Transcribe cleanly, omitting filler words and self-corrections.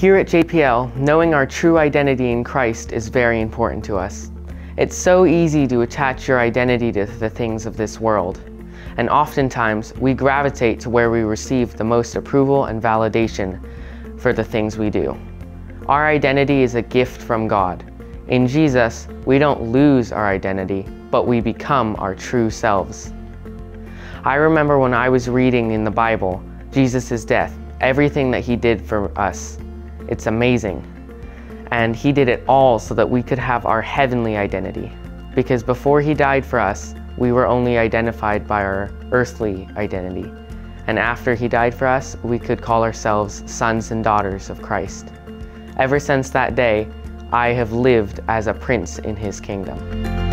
Here at JPL, knowing our true identity in Christ is very important to us. It's so easy to attach your identity to the things of this world, and oftentimes we gravitate to where we receive the most approval and validation for the things we do. Our identity is a gift from God. In Jesus, we don't lose our identity, but we become our true selves. I remember when I was reading in the Bible, Jesus' death, everything that He did for us. It's amazing. And He did it all so that we could have our heavenly identity. Because before He died for us, we were only identified by our earthly identity. And after He died for us, we could call ourselves sons and daughters of Christ. Ever since that day, I have lived as a prince in His kingdom.